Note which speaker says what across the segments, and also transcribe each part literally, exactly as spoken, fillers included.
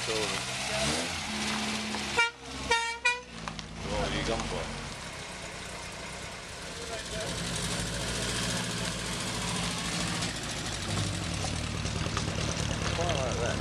Speaker 1: two of them. What are you gone for? Quite like that.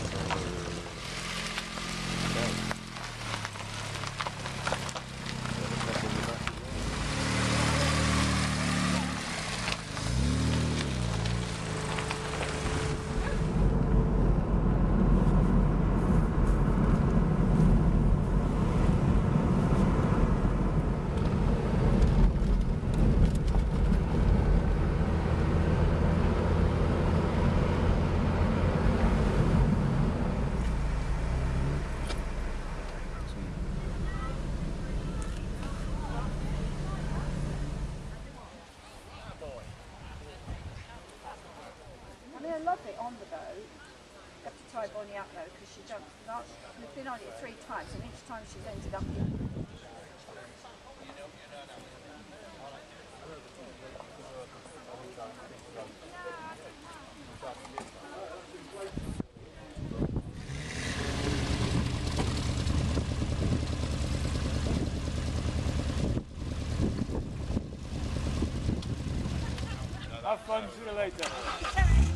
Speaker 2: I love it on the boat. You have to tie Bonnie up though because she jumps. We've been on it three times and each time she's ended up in.
Speaker 3: Have fun, see you later.